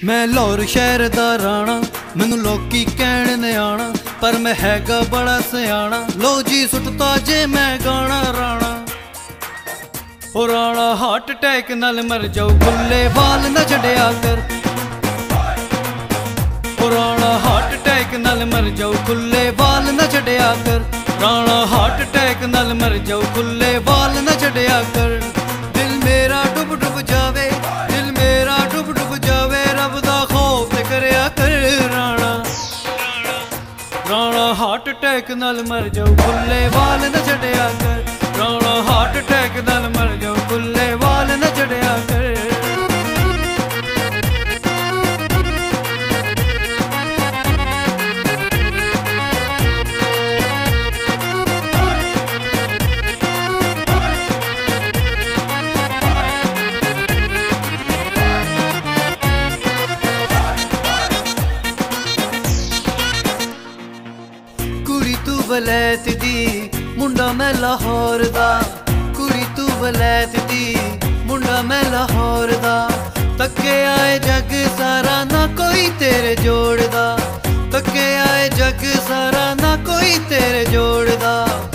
मैं लाहौर शहर दा राणा, मैनू लोकी कहण नियाणा, पर मैं हैगा बड़ा सियाणा। लो जी सुटता जे मैं गाना राणा। ओ राणा हार्ट अटैक नाल मर जाऊ, खुले वाल न छड़िया कर। ओ राणा हार्ट अटैक नाल मर जाऊ, खुले वाल न छड़िया कर। राणा हार्ट अटैक नाल मर जाऊ, खुले वाल न छड़िया कर। दिल मेरा डुब डुब जावे, दिल मेरा डुब डुब जावे, रब दा खौफ करया कर राणा। राणा हार्ट अटैक नाल मर जाऊ, खुले वाल न छड़िया कर। राणा हार्ट अटैक नाल मर जाऊ, खुले वाल न छड़िया कर। कुड़ी तू वलैत दी, मुंडा मैं लाहौर दा। कुड़ी तू वलैत दी, मुंडा मैं लाहौर दा। तके आए जग सारा ना कोई तेरे जोड़दा। तके आए जग सारा ना कोई तेरे जोड़दा।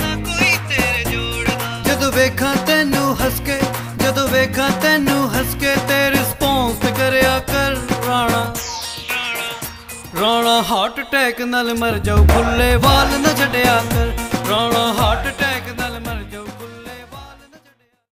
जदों वेखां तैनू हस के, जदों वेखां तैनू हस के, ते रिस्पॉन्स करया कर राणा। राणा हार्ट अटैक नाल मर जाऊ, खुले वाल न छड़िया कर। Rana heart attack